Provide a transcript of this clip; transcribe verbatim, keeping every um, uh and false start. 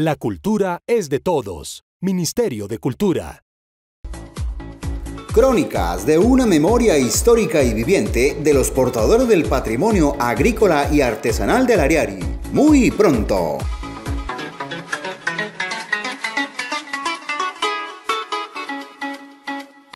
La cultura es de todos. Ministerio de Cultura. Crónicas de una memoria histórica y viviente de los portadores del patrimonio agrícola y artesanal del Ariari. Muy pronto.